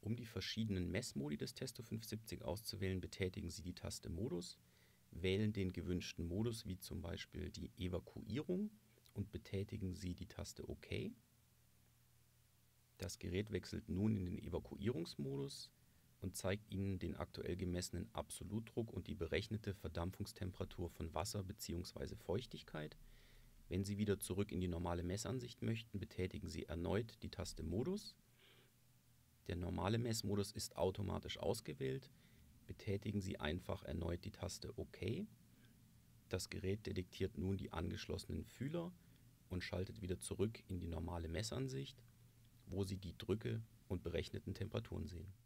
Um die verschiedenen Messmodi des Testo 570 auszuwählen, betätigen Sie die Taste Modus, wählen den gewünschten Modus, wie zum Beispiel die Evakuierung, und betätigen Sie die Taste OK. Das Gerät wechselt nun in den Evakuierungsmodus und zeigt Ihnen den aktuell gemessenen Absolutdruck und die berechnete Verdampfungstemperatur von Wasser bzw. Feuchtigkeit. Wenn Sie wieder zurück in die normale Messansicht möchten, betätigen Sie erneut die Taste Modus. Der normale Messmodus ist automatisch ausgewählt. Betätigen Sie einfach erneut die Taste OK. Das Gerät detektiert nun die angeschlossenen Fühler und schaltet wieder zurück in die normale Messansicht, wo Sie die Drücke und berechneten Temperaturen sehen.